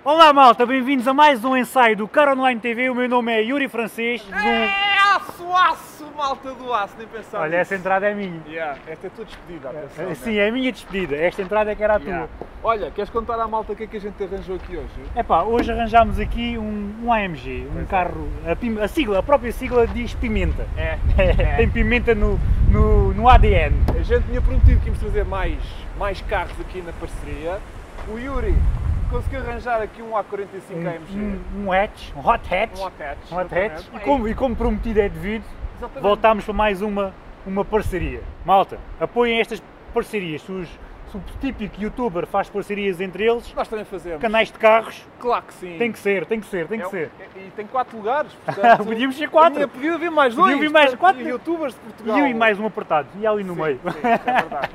Olá malta, bem-vindos a mais um ensaio do Car Online TV. O meu nome é Yuri Francês. Aço, malta do aço, nem pensar. Olha, essa entrada é minha. Esta é a tua despedida, atenção. Sim, é a minha despedida. Esta entrada é que era a tua. Olha, queres contar à malta o que é que a gente arranjou aqui hoje? Epá, hoje arranjámos aqui um AMG, um carro, a própria sigla diz pimenta. Tem pimenta no ADN. A gente tinha prometido que íamos trazer mais carros aqui na parceria. O Yuri conseguiu arranjar aqui um A45 AMG. Um hot hatch. E como prometido é devido, voltámos para mais uma parceria. Malta, apoiem estas parcerias. Se o típico youtuber faz parcerias entre eles, nós também fazemos. Canais de carros. Claro que sim. Tem que ser. E tem 4 lugares, portanto... Podíamos ser 4. Podia haver mais 2. Podia haver mais 4 youtubers de Portugal. E mais um apertado. E ali no meio. Sim, é verdade.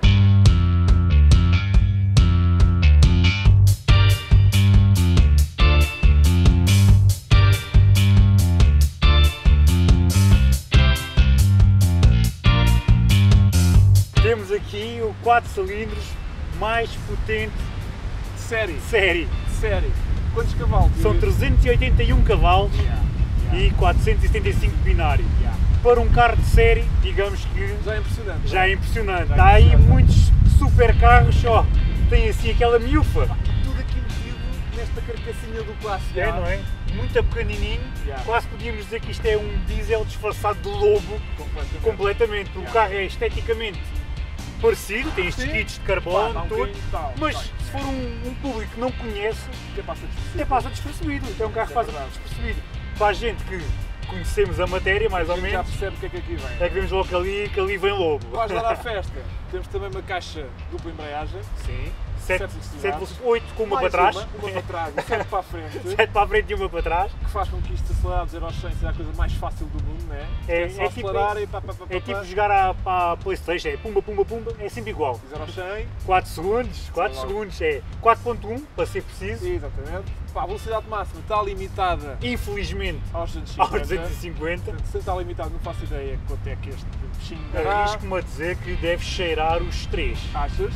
Temos aqui o 4 cilindros mais potente de série. Série. Quantos cavalos? São 381 cavalos e 475 de binário. Para um carro de série, digamos que já é impressionante. Há aí muitos super carros, ó, tem assim aquela miúfa. Tudo aqui metido nesta carcassinha do Classe A. Não é? Muito pequenininho, quase podíamos dizer que isto é um diesel disfarçado de lobo. Completamente. O carro é esteticamente parecido, tem estes kits de carbono, tudo, mas se for um público que não conhece, até passa despercebido. Então é um carro que passa despercebido. Para a gente que conhecemos a matéria, mais ou menos, já percebe o que é que aqui vem. É que vemos logo que ali vem lobo. Vais lá à festa. Temos também uma caixa dupla embreagem. Sim. 8 com uma para trás. Uma para trás e 7 para a frente. 7 para a frente e uma para trás. Que faz com que isto acelerar de 0 aos 100 seja a coisa mais fácil do mundo, não é? É tipo jogar à Playstation, é pumba, é sempre igual. 0 aos 100. 4 segundos, é 4.1 para ser preciso. Exatamente. A velocidade máxima está limitada, infelizmente, aos 250. Se está limitado, não faço ideia quanto é que este bichinho dará. Arrisco-me a dizer que deve cheirar os 3. Achas?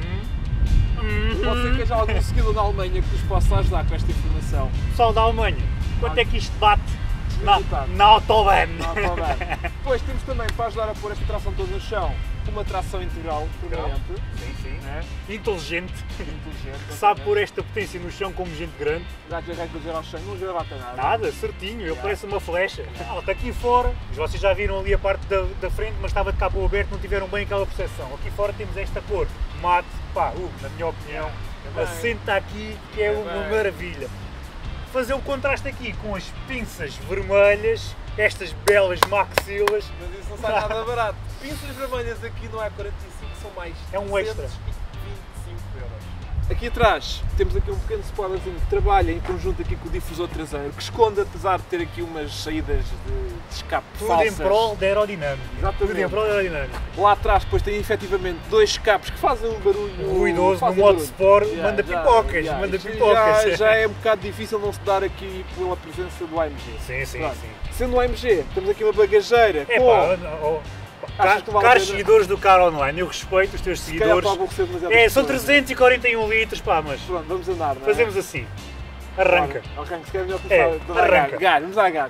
Você que já algum seguidor da Alemanha que nos possa ajudar com esta informação. Pessoal da Alemanha, quanto é que isto bate na Autobahn? Depois temos também, para ajudar a pôr esta tração toda no chão, uma tração integral permanente. Sim. Inteligente. Que sabe pôr esta potência no chão como gente grande. Já arranca de 0 ao 100, não já bate nada. Nada, certinho, ele parece uma flecha. Está aqui fora, vocês já viram ali a parte da frente, mas estava de capô aberto, não tiveram bem aquela percepção. Aqui fora temos esta cor, mate, na minha opinião, assenta aqui que é uma maravilha. Fazer o contraste aqui com as pinças vermelhas, estas belas maxilas. Mas isso não sai nada barato. Pinças vermelhas aqui no A45 são mais é um extra. 25 euros. Aqui atrás temos aqui um pequeno spoilerzinho que trabalha em conjunto aqui com o difusor traseiro, que esconde, apesar de ter aqui umas saídas de escape falsas. Tudo em prol da aerodinâmica. Exatamente. Tudo em prol da aerodinâmica. Lá atrás depois tem efetivamente 2 escapes que fazem um barulho ruidoso, no modo Sport, manda pipocas. Já é um bocado difícil não se dar aqui pela presença do AMG. Sim. Sendo o AMG, temos aqui uma bagageira caros seguidores do Car Online, eu respeito os teus seguidores. São 341 litros, mas pronto, vamos andar, não é? Fazemos assim. Arranca. Se calhar melhor começar a dar gás. Vamos dar gás.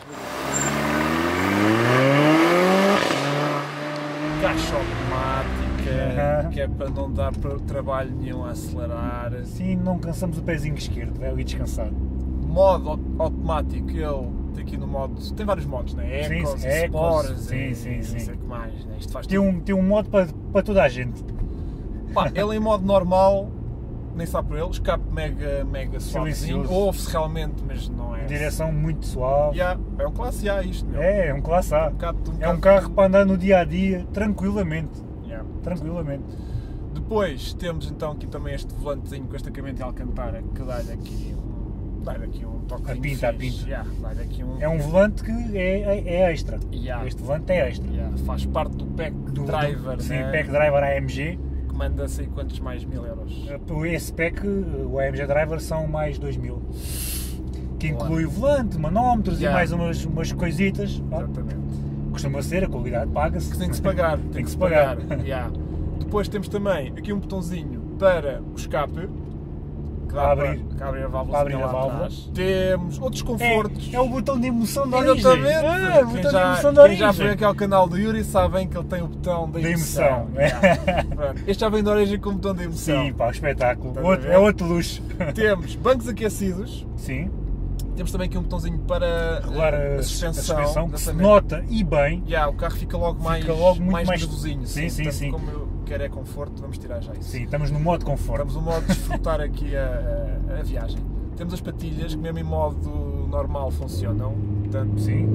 Caixa automática, que é para não dar trabalho nenhum a acelerar. Sim, não cansamos o pezinho esquerdo, vai ali descansado. Modo automático, ele tem aqui no modo, tem vários modos, né? Ecos, Sport, sim. sei que mais, né? Isto faz tem um modo para toda a gente. Ele em modo normal, nem sabe por ele, escape mega suavezinho, ouve-se realmente, mas não é. Direção muito suave. É um classe A isto, meu. É um classe A. É um carro para andar no dia a dia tranquilamente. Tranquilamente. Depois temos então aqui também este volantezinho com este acabamento de alcantara que dá-lhe aqui um toque a pinta. É um um volante que é extra. Este volante é extra. Faz parte do pack driver. Sim, pack driver AMG. Que manda sei quantos mais 1000 euros. Esse pack, o AMG driver, são mais 2000. Que inclui volante, manómetros e mais umas coisitas. Exatamente. Costuma ser, a qualidade paga-se. Que tem que se pagar. Tem que se pagar. Depois temos também aqui um botãozinho para o escape. que dá para abrir a válvula lá atrás. Temos outros confortos. É o botão de emoção da origem. Exatamente. O botão de emoção da origem. Quem já foi aqui ao canal do Yuri sabem que ele tem o botão de emoção. Este já vem da origem com o botão de emoção. Sim, pá, espetáculo. É outro luxo. Temos bancos aquecidos. Sim. Temos também aqui um botãozinho para regular a suspensão que se nota e bem. O carro fica logo mais nervosinho. Sim. Como eu quero é conforto, vamos tirar já isso. Sim, estamos no modo conforto. Estamos no modo de desfrutar aqui a viagem. Temos as patilhas que mesmo em modo normal funcionam. Portanto, sim.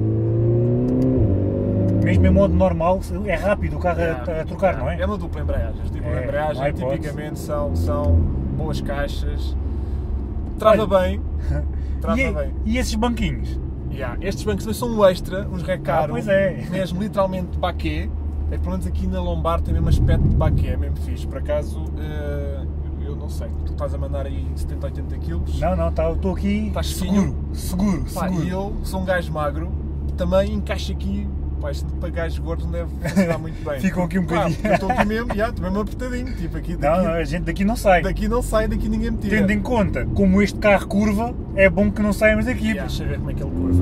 Mesmo em modo normal é rápido o carro a trocar, não é? É uma dupla embreagem. As dupla embreagem tipicamente são boas caixas. Trava bem. E esses banquinhos? Estes bancos também são um extra, uns recaros. Pois é. Mesmo literalmente baquet. Pelo menos aqui na lombar tem mesmo aspecto de baquet, é mesmo fixe. Por acaso, eu não sei, tu estás a mandar aí 70, 80 kg. Não, estou aqui. Estás seguro. E eu sou um gajo magro, também encaixo aqui. Pá, isto para gajos gordos não deve funcionar muito bem. Ficam aqui um bocadinho. Eu estou aqui mesmo, estou mesmo apertadinho. Tipo, aqui, a gente daqui não sai. Daqui ninguém me tira. Tendo em conta como este carro curva, é bom que não saiamos daqui. Deixa eu ver como é que ele curva.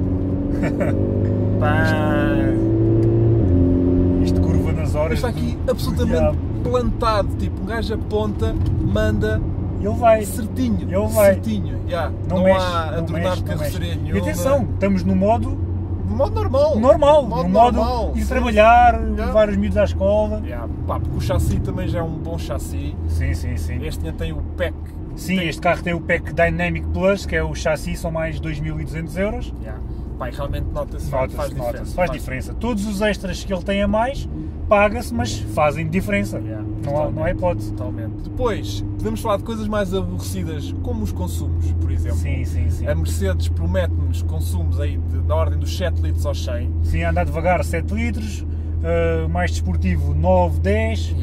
Isto curva nas horas. Está aqui absolutamente plantado. Tipo, um gajo aponta, manda. Ele vai. Certinho. Certinho. Não há adornar de carroceria nenhuma. E atenção, estamos no modo normal. No modo ir trabalhar, levar os miúdos à escola. Porque o chassi também já é um bom chassi. Sim. Este tem o PEC. Sim, este carro tem o PEC Dynamic Plus, que é o chassi, são mais 2.200 euros. Realmente nota-se, faz diferença. Todos os extras que ele tem a mais, paga-se, mas fazem diferença. Não há hipótese. Totalmente. Depois, podemos falar de coisas mais aborrecidas, como os consumos, por exemplo. Sim. A Mercedes promete-nos consumos aí na ordem dos 7 litros aos 100. Sim, andar devagar 7 litros, mais desportivo 9, 10.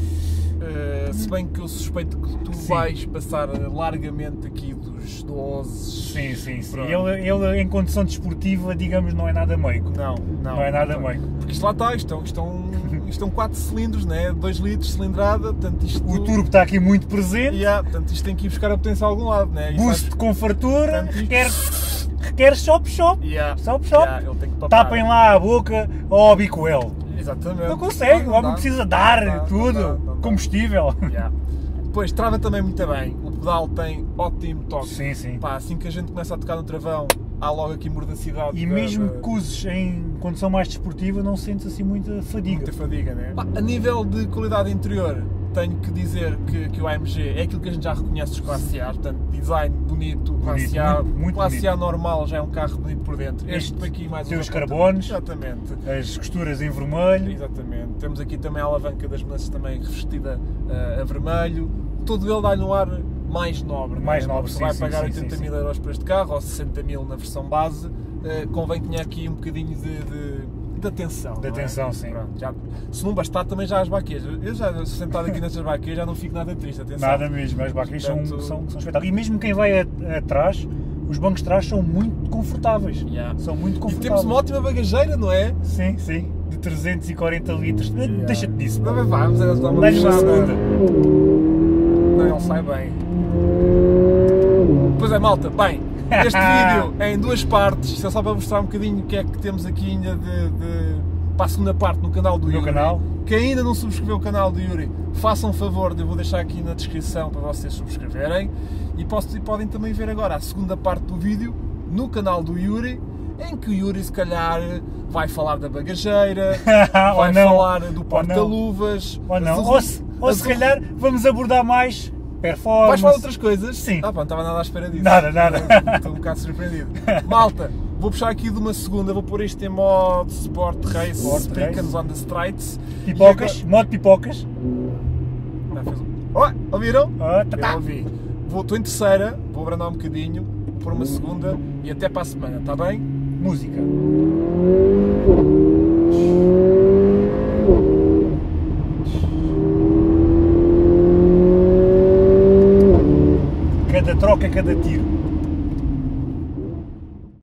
Se bem que eu suspeito que tu vais passar largamente aqui dos 12. Sim. Ele em condição desportiva, digamos, não é nada meigo. Não é nada meigo. Porque isto lá está, isto estão 4 cilindros, né? 2 litros de cilindrada, portanto o turbo está aqui muito presente. Portanto isto tem que ir buscar a potência a algum lado, né? Boost de confortura, requer shop. Ele tem que papar. Tapem lá a boca ao bicoel. Exatamente. Não consegue, o homem precisa dar tudo, combustível. Depois, trava também muito bem, o pedal tem ótimo toque. Sim. Assim que a gente começa a tocar no travão, há logo aqui mordacidade. E mesmo que uses em condição mais desportiva, não sentes assim muita fadiga. Né? A nível de qualidade interior, tenho que dizer que o AMG é aquilo que a gente já reconhece dos Classe A, portanto, design bonito, Classe A, muito Classe bonito. A normal já é um carro bonito por dentro. Este aqui mais tem os carbones, exatamente. as costuras em vermelho. Exatamente. Temos aqui também a alavanca das mudanças também revestida a vermelho. Todo ele dá-lhe um ar mais nobre. Sim, vai pagar 80 mil euros por este carro, ou 60 mil na versão base, convém que tenha aqui um bocadinho de atenção. De atenção, sim. Pronto, se não bastar, também já as baqueias. Eu já sentado aqui nestas baqueias já não fico nada triste, atenção. Nada mesmo, as baqueias são espetáculos. E mesmo quem vai atrás, os bancos de trás são muito confortáveis. São muito confortáveis. E temos uma ótima bagageira, não é? Sim. De 340 litros. Deixa-te disso. Vamos dar uma Dá-lhe uma segunda. Não, ele sai bem. Pois é, malta, bem, este vídeo é em 2 partes, isto é só para mostrar um bocadinho o que é que temos aqui ainda para a segunda parte no canal do Yuri. Quem ainda não subscreveu o canal do Yuri, façam um favor, eu vou deixar aqui na descrição para vocês subscreverem e podem também ver agora a segunda parte do vídeo no canal do Yuri, em que o Yuri se calhar vai falar da bagageira, vai falar do porta-luvas, ou se calhar vamos abordar mais performance. Vais falar de outras coisas? Sim. Não estava nada à espera disso. Nada. Estou um bocado surpreendido. Malta, vou puxar aqui de uma segunda, vou pôr isto em modo Sport Race, Speakers on the Streets. Pipocas, modo pipocas. Ouviram? Eu ouvi. Estou em terceira, vou abrandar um bocadinho, vou pôr uma segunda e até para a semana, está bem? Música. Cada troca, cada tiro.